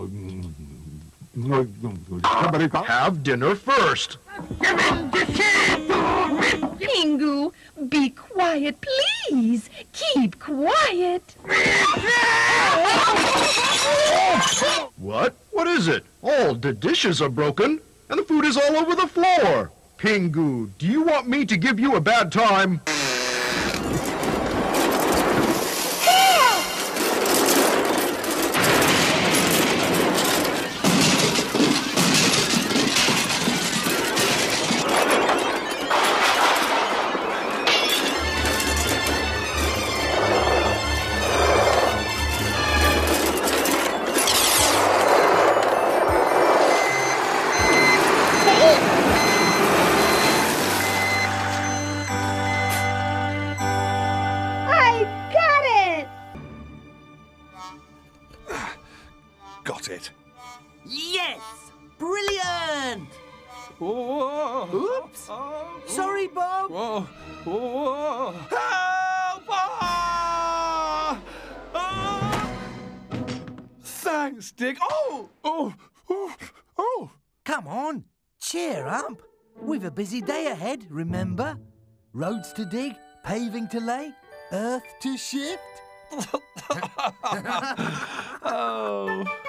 Have dinner first. Pingu, be quiet, please. Keep quiet. What? What is it? All the dishes are broken, and the food is all over the floor. Pingu, do you want me to give you a bad time? Got it. Yes! Brilliant! Whoa. Oops! Sorry, Bob! Whoa. Whoa. Help! Thanks, Dick. Oh! Come on, cheer up. We've a busy day ahead, remember? Roads to dig, paving to lay, earth to shift. Oh.